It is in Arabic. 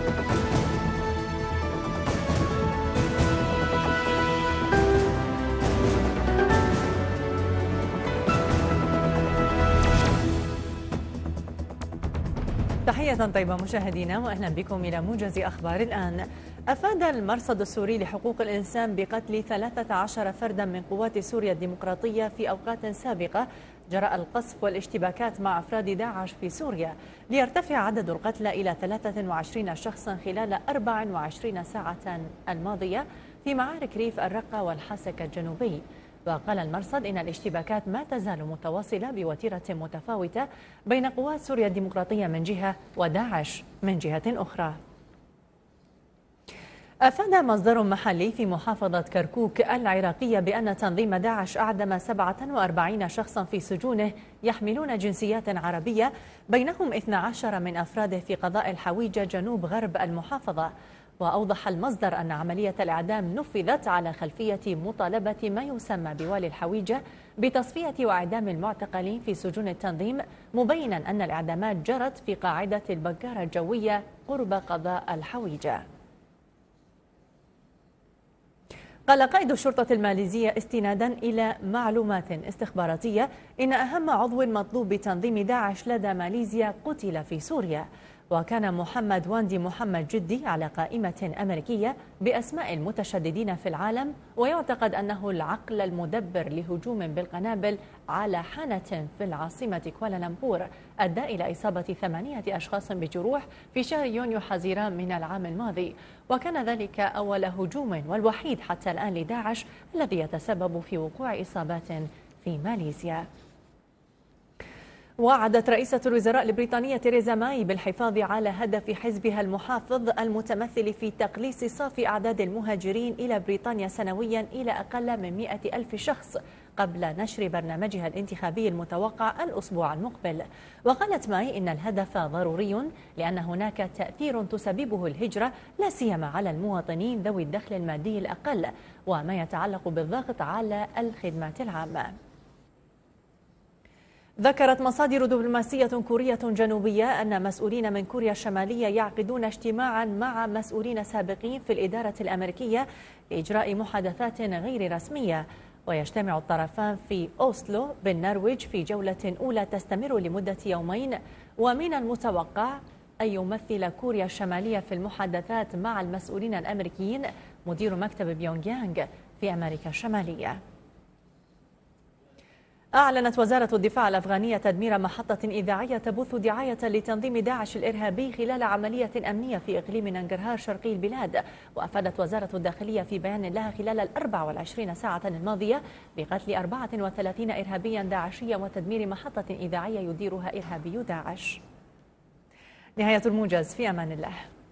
تحية طيبة مشاهدينا وأهلا بكم إلى موجز أخبار الآن. أفاد المرصد السوري لحقوق الإنسان بقتل 13 فردا من قوات سوريا الديمقراطية في أوقات سابقة جراء القصف والاشتباكات مع أفراد داعش في سوريا، ليرتفع عدد القتلى إلى 23 شخصا خلال 24 ساعة الماضية في معارك ريف الرقة والحسك الجنوبي. وقال المرصد إن الاشتباكات ما تزال متواصلة بوتيرة متفاوتة بين قوات سوريا الديمقراطية من جهة وداعش من جهة أخرى. أفاد مصدر محلي في محافظة كركوك العراقية بأن تنظيم داعش أعدم 47 شخصا في سجونه يحملون جنسيات عربية، بينهم 12 من أفراده في قضاء الحويجة جنوب غرب المحافظة. وأوضح المصدر أن عملية الإعدام نفذت على خلفية مطالبة ما يسمى بوالي الحويجة بتصفية وإعدام المعتقلين في سجون التنظيم، مبينا أن الإعدامات جرت في قاعدة البقارة الجوية قرب قضاء الحويجة. قال قائد الشرطة الماليزية استنادا إلى معلومات استخباراتية إن أهم عضو مطلوب بتنظيم داعش لدى ماليزيا قتل في سوريا. وكان محمد واندي محمد جدي على قائمة أمريكية بأسماء المتشددين في العالم، ويعتقد أنه العقل المدبر لهجوم بالقنابل على حانة في العاصمة كوالالمبور أدى إلى إصابة 8 أشخاص بجروح في شهر يونيو حزيران من العام الماضي، وكان ذلك أول هجوم والوحيد حتى الآن لداعش الذي يتسبب في وقوع إصابات في ماليزيا. وعدت رئيسة الوزراء البريطانية تيريزا ماي بالحفاظ على هدف حزبها المحافظ المتمثل في تقليص صافي أعداد المهاجرين إلى بريطانيا سنويا إلى أقل من 100 ألف شخص قبل نشر برنامجها الانتخابي المتوقع الأسبوع المقبل. وقالت ماي إن الهدف ضروري لأن هناك تأثير تسببه الهجرة لا سيما على المواطنين ذوي الدخل المادي الأقل، وما يتعلق بالضغط على الخدمات العامة. ذكرت مصادر دبلوماسية كورية جنوبية أن مسؤولين من كوريا الشمالية يعقدون اجتماعا مع مسؤولين سابقين في الإدارة الأمريكية لإجراء محادثات غير رسمية. ويجتمع الطرفان في أوسلو بالنرويج في جولة أولى تستمر لمدة يومين، ومن المتوقع أن يمثل كوريا الشمالية في المحادثات مع المسؤولين الأمريكيين مدير مكتب بيونغ يانغ في أمريكا الشمالية. أعلنت وزارة الدفاع الأفغانية تدمير محطة إذاعية تبث دعاية لتنظيم داعش الإرهابي خلال عملية أمنية في إقليم ننجرهار شرقي البلاد. وأفادت وزارة الداخلية في بيان لها خلال 24 ساعة الماضية بقتل 34 إرهابيا داعشيا وتدمير محطة إذاعية يديرها إرهابي داعش. نهاية الموجز، في أمان الله.